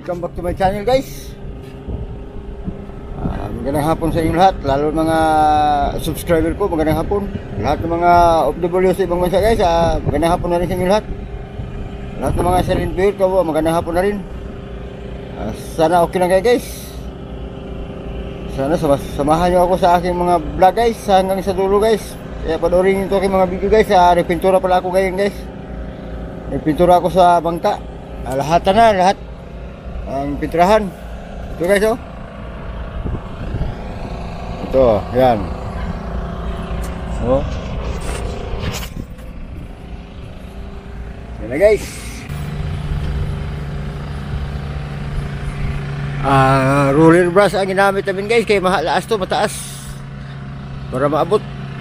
Welcome back to my channel, guys. Magandang hapon sa inyong lahat, lalo mga subscriber ko, magandang hapon. Lahat ng mga OFW sa ibang bansa, guys, magandang hapon na rin sa inyong lahat. Lahat ng mga silent viewer ko, magandang hapon na rin. Sana okay lang kayo, guys. Sana samahan nyo ako sa aking mga vlog, guys, hanggang sa dulo, guys. Kaya panoorin nyo ito aking mga video, guys. Nagpintura pala ako ngayon, guys. Nagpintura ako sa bangka. Lahat ang pinturahan. Ito, guys, oh. Ito, yan. Oh. Yan na, guys. Roller brush ang ginamit namin, guys, kaya mahalaas to, mataas para maabot.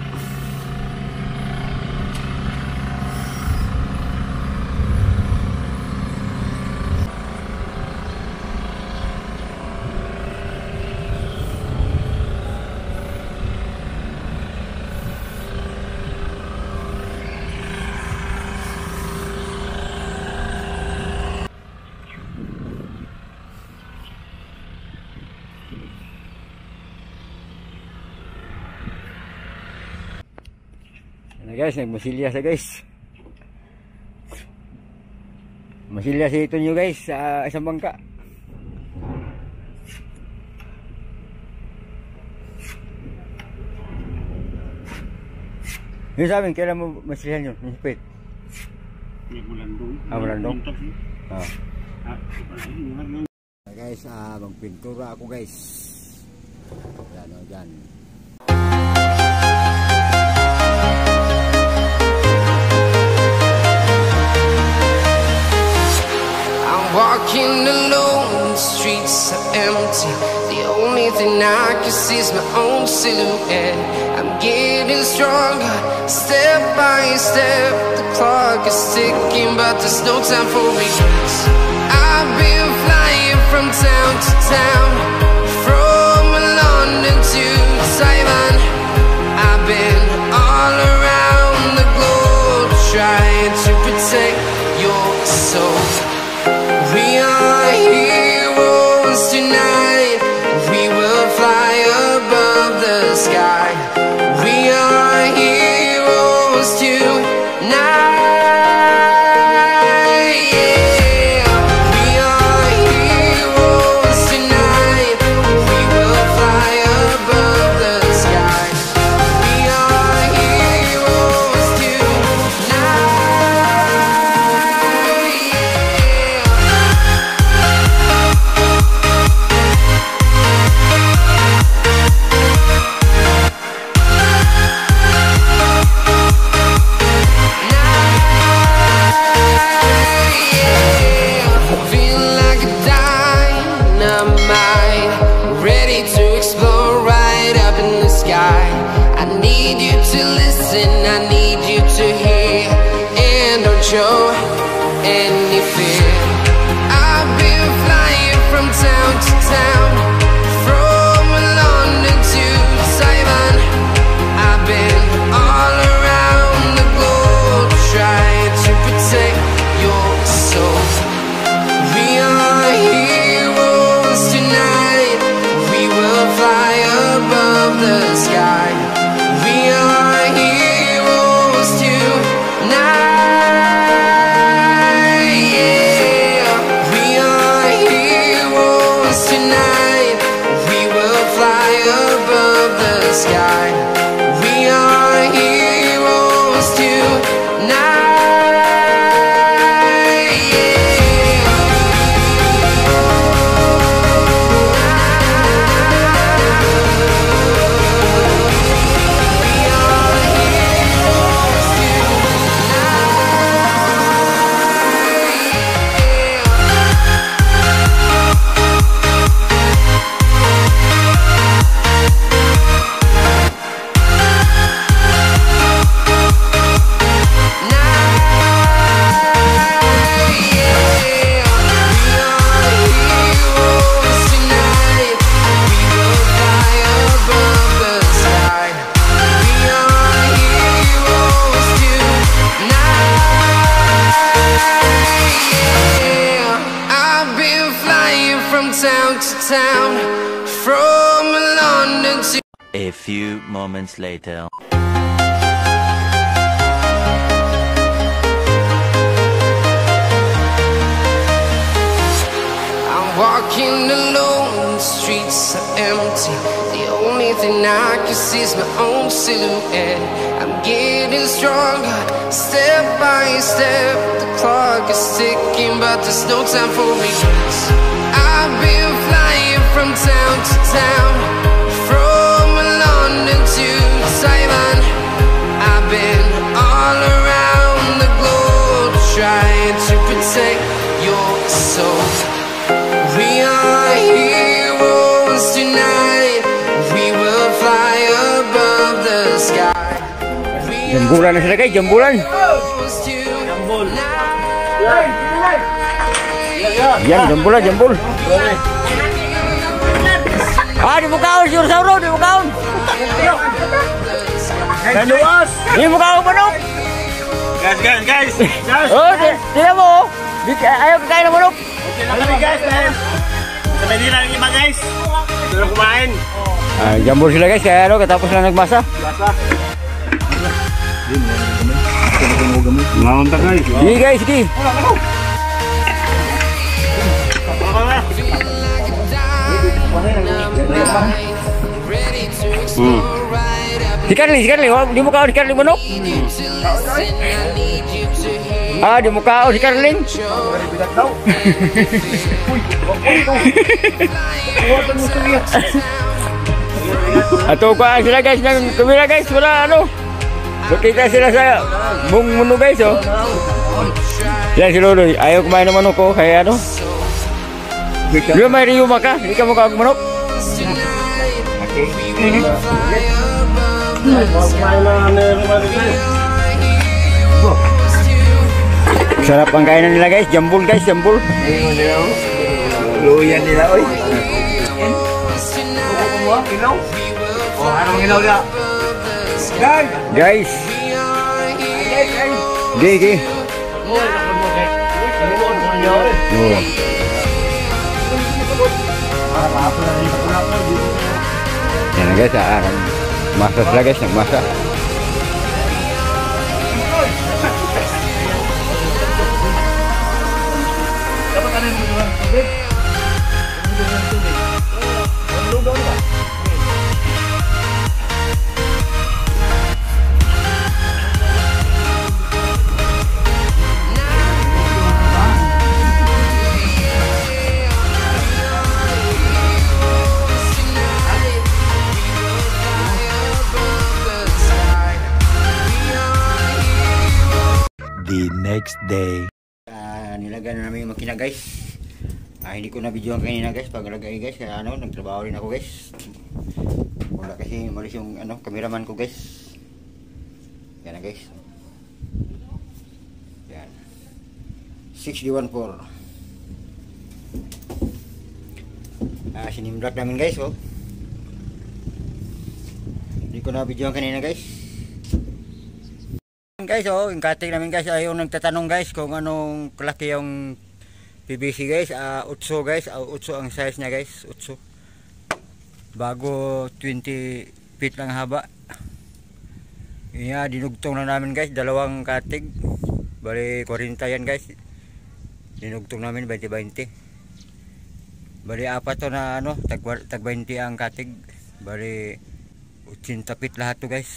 Guys, nagmasilya sa, guys. Masilya si ito nyo, guys, sa isang bangka. Yun sa amin, kailan mo masilyan yun? Masipit? Malandong. Guys, magpintura ako, guys. Yan, o, dyan. Walking alone, the streets are empty. The only thing I can see is my own silhouette. I'm getting stronger, step by step. The clock is ticking, but there's no time for regrets. I've been flying from town to town, from London to Taiwan. I've been all around the globe, trying to protect your soul. We are heroes tonight. We will fly above the sky. We are heroes tonight. Yeah. We are heroes tonight. town, from London to A few moments later. I'm walking alone, the streets are empty. The only thing I can see is my own silhouette. I'm getting stronger, step by step. The clock is ticking, but there's no time for regrets. I've been flying from town to town, from London to Taiwan. I've been all around the globe, trying to protect your soul. We are heroes tonight. We will fly above the sky. Jembulan na sila guys, jembulan. Yan, jembul lah, jembul. Ah, di mukaon, si Ursauro, di mukaon. Dan luas. Di mukaon manok. Guys. Oh, tidak mau. Ayo kakain ng manok. Kami guys, sampai di lang lima guys. Sudah kumain. Ah, jambul sila guys, kaya ano, katapos lang nagmasa. Ngontak guys. Sige guys, sige. Sikarli, di muka sikarli manok. Ah, di muka sikarling. Atau kau sila guys ng kamera guys, wala ano. Kita sila sa bung menu guys oh. Yan si Lolo, ayaw kumain ng manok ko, kaya ano. Di may riyo maka, di ka mukha manok. Sarap ang kainan nila guys, jambul guys, jambul. Luyan nila oy. Oh, anong ilaw dia? Guys. Gigi. Oh. Yan na guys, akan masak sila guys, nagmasak. The next day. Nilagay na namin yung makina guys. Hindi ko na videoan kanina guys, paglagay guys, kaya ano, nagtrabaho rin ako guys. Wala kasi malis yung ano, cameraman ko guys. Yan na guys. Yan. 6D14. Sinimblak namin guys oh. Hindi ko na videoan kanina guys. Guys oh, yung cutting namin guys, ayaw nagtatanong guys kung anong kalaki yung PVC guys. 8 guys, 8 ang size niya guys, 8. Bago 20 feet lang haba. Yeah, dinugtong na namin guys, dalawang cutting. Bali 40 yan guys. Dinugtong namin 20-20. Bali 4 to na ano, tag 20 ang cutting. Bali 80 feet lahat to guys.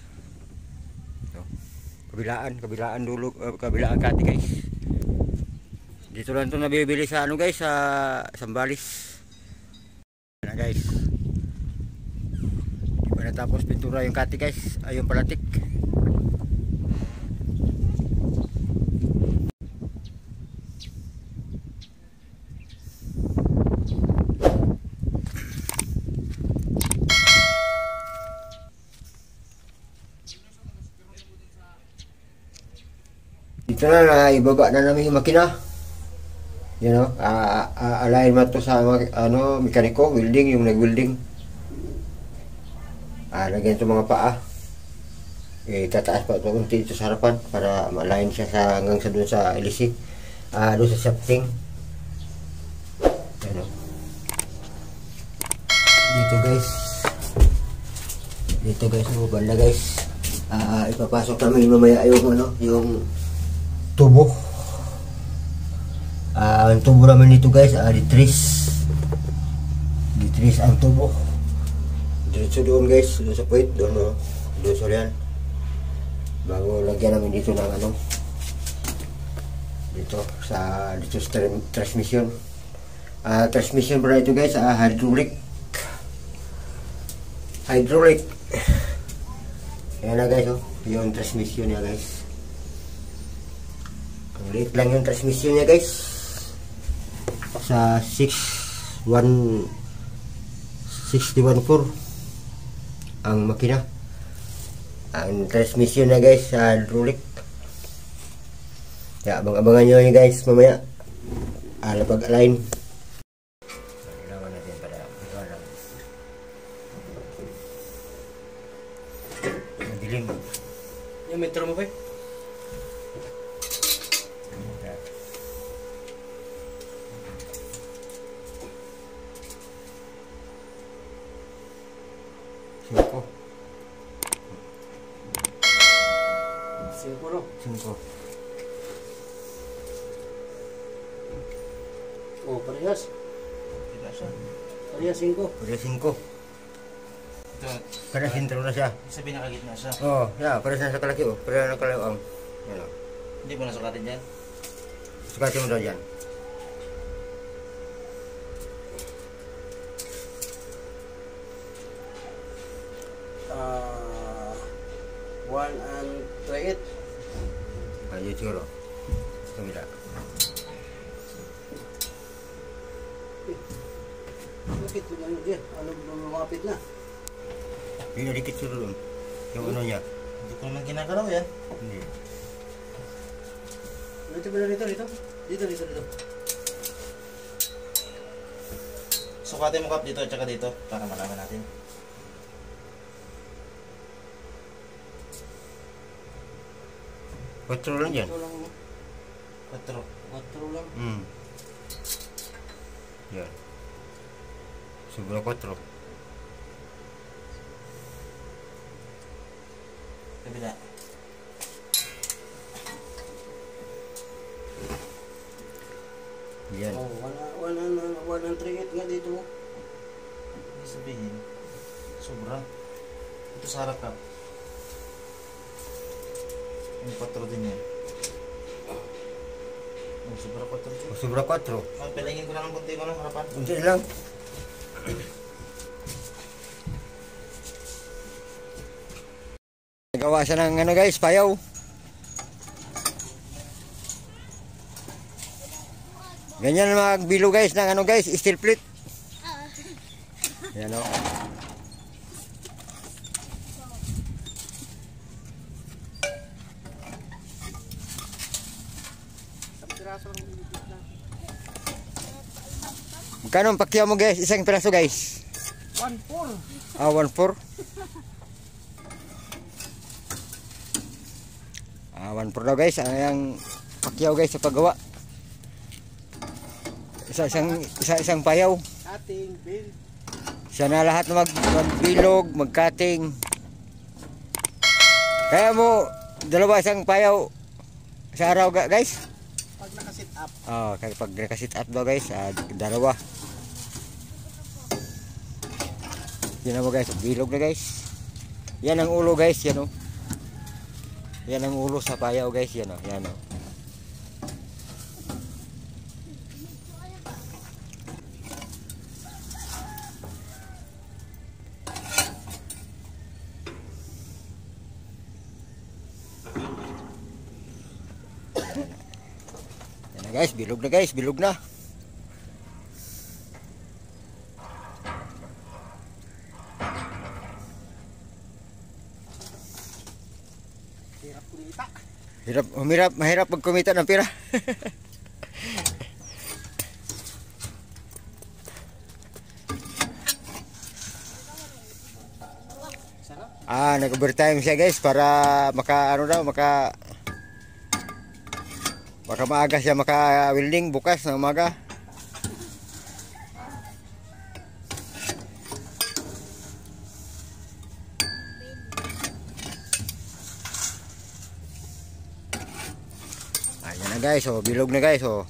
Kabilaan dulo, kabilaan kati guys. Dito lang ito nabibili sa ano guys, sa Sambales. Yan na guys. Di pa natapos pintura yung kati guys, ay yung palatik. Dito na ibaba na namin yung makina. You know, alignment to sa ano, mekaniko, welding, yung nag-welding. Lagyan ito mga paa. Tataas pa ito unti ito sa harapan para ma-align siya sa hanggang sa doon sa LC. Doon sa shafting. You know. dito guys. Dito guys, banda guys. Ipapasok namin mamaya yung ano, yung tubo. Ang tubo namin dito guys, ditris ang tubo. Diretso doon guys, doon sa puwit, doon sa riyan. Bago lagyan namin dito ng ano, dito sa transmission. Transmission pala ito guys, hydraulic. Ayan na guys, yung transmission niya guys. Ang liit lang yung transmission niya guys. Sa 614 ang makina. Ang transmission niya guys, hydraulic. Kaya abang-abangan nyo yun guys mamaya. Pag-align. Ilawan natin para ikaw. Dilim. Yung metro mo ba? Cinco. Oh, parehas. Parehas 5. Parehas 5. Parehas intro na siya. Sa pinakagitna siya. Oh, ya, parehas na sa kalaki oh. Parehas na kalawang. Yan oh. Hindi mo nasukatin dyan? Sukatin mo daw dyan. One and 3/8. Ayun siguro. Tumila. Bakit ko lang dyan? Alam mo lumapit na. Pinadikit siguro doon. Yung ano niya. Hindi ko naman kinagalaw yan. Hindi. Dito. Sukatin mo kap dito at saka dito para malaman natin. Patro lang dyan. 4 lang. Yan. Sobra 4. Kabila. Yan. Oh, 1 and 3/8 nga dito. Ibig sabihin, sobra. Ito sa harap ka. Yung 4 din yan. Oh, sobra 4 din. Sobra 4. Pilingin ko lang ng kunti ko ng harapan. Kunti lang. Nagawa siya ng ano guys, payaw. Ganyan magbilo guys ng ano guys, steel plate. Yan o. Magkano ang pakyaw mo guys? Isang piraso guys? 1/4. 1/4. 1/4 daw guys. Ang pakyaw guys sa paggawa. Isang payaw. Ating bill. Siya na lahat na magbilog, mag-cutting. Kaya mo dalawa isang payaw sa araw guys. Pag naka-sit up. Kaya pag naka-sit up daw guys, dalawa. Yan mo guys, bilog na guys. Yan ang ulo guys, yan o. Yan ang ulo sa payaw guys, yan o. Yan o. Yan na guys, bilog na guys, bilog na. Mahirap magkumita ng pera. Nag-overtime siya guys para maka maaga siya maka-welding bukas ng umaga. guys, oh, bilog na guys, oh.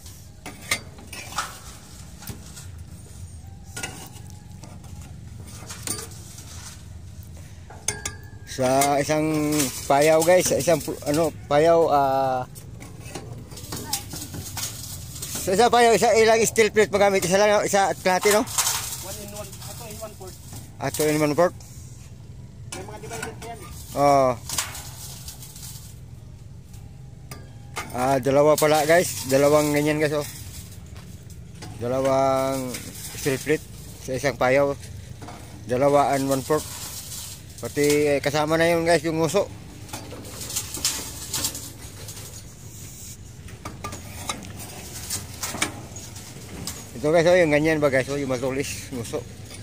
Sa isang payaw guys, sa isang payaw, sa isang payaw, ilang steel plate magamit, isa lang, isa at kalahati, no? 1 in 1, ato in 1 quart. Ato in 1 quart. May mga divided yan eh. Oh. Dalawa pala guys, dalawang ganyan guys, oh. Dalawang steel plate sa isang payaw. Dalawa and 1/4. Pati kasama na yun guys, yung nguso. Ito guys, oh, yung ganyan ba guys, oh, yung matulis, nguso.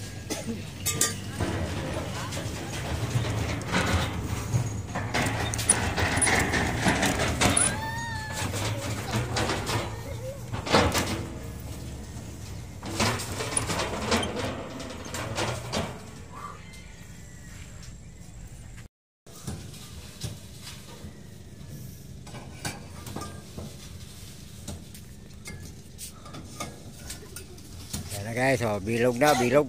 Yan na guys, oh, bilog na, bilog.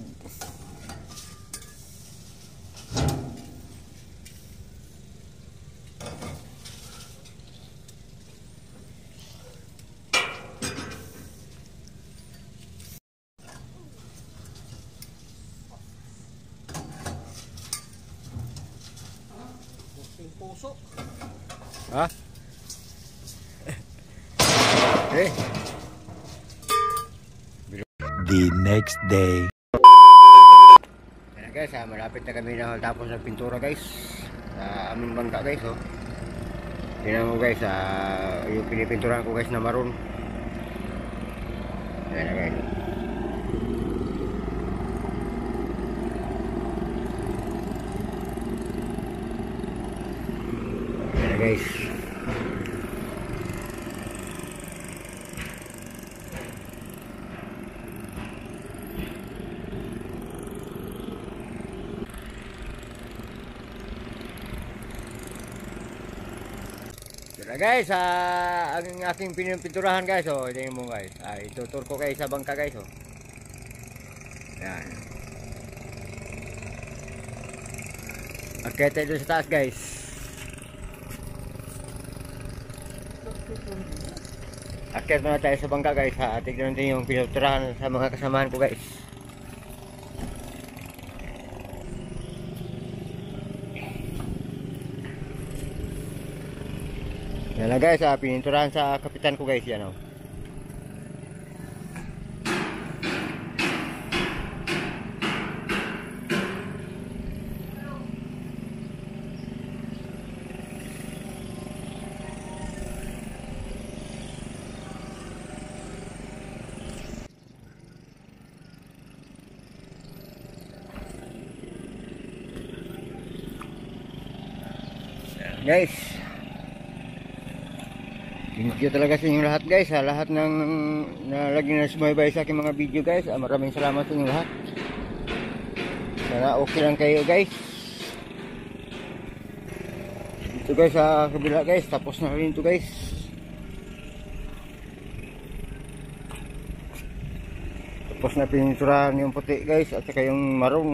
Pusing puso. Ha? Eh. The next day. Yan guys, malapit na kami na tapos ng pintura guys sa aming bangka guys, oh. Tingnan mo guys, yung pinipinturahan ko guys na maroon. Yan na guys. Yan na guys. Ito guys, ang aking pinipinturahan guys, oh, tingnan mo guys. Itutur ko guys sa bangka guys, oh. Yan. Akyat tayo sa taas guys. Akyat muna tayo sa bangka guys, ha. Tignan natin yung pinipinturahan sa mga kasamahan ko guys. Yan na guys, pininturahan sa kapitan ko guys, yan, oh. Guys, thank you talaga sa inyong lahat guys, sa lahat ng lagi na sumaybay sa aking mga video guys. Maraming salamat sa inyong lahat. Sana okay lang kayo guys. Ito guys sa kabila guys, tapos na rin ito guys. Tapos na pininturahan yung puti guys, at saka yung marong.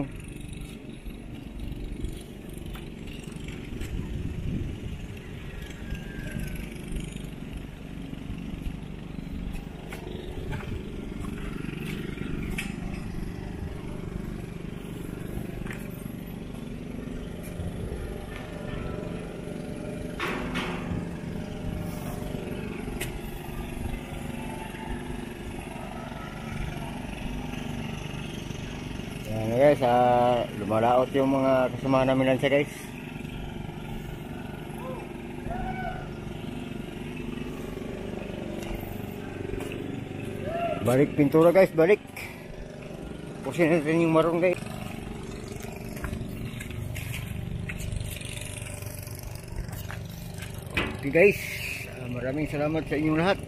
Yan guys, lumalaot yung mga kasama namin lang siya guys. Balik pintura guys, balik. Pusin natin yung marong guys. Okay guys, maraming salamat sa inyong lahat.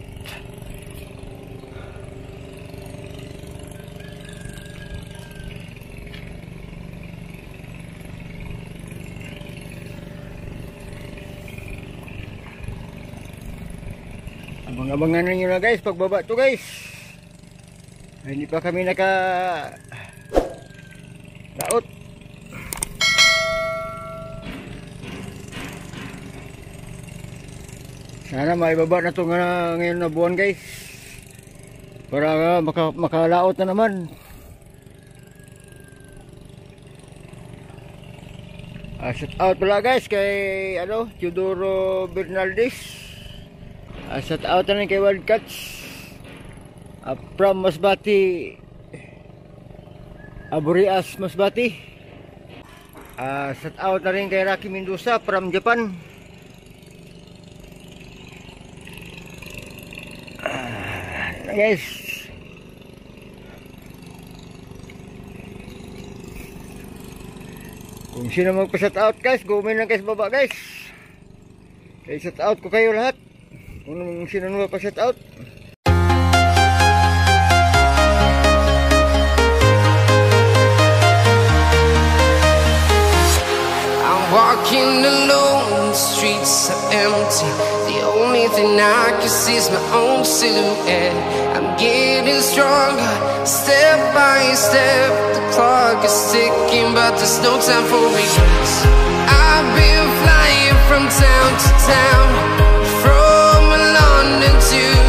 Abangan Abangan nyo na guys, pagbaba to guys. Hindi pa kami naka laot. Sana maibaba na to ngayon na buwan guys. Para makalaot na naman. Shout out pala guys kay Teodoro Bernaldez. Shout out na rin kay Wildcats from Masbati, Aburias Masbati. Shout out na rin kay Rocky Mendoza from Japan. Guys, kung sino magpa-shout out guys, gumin lang guys baba guys. Kaya shout out ko kayo lahat. Kung sino magpa-shout out. I'm walking alone, the streets are empty. The only thing I can see is my own silhouette. I'm getting stronger, step by step. The clock is ticking, but there's no time for regrets. I've been flying from town to town, from London to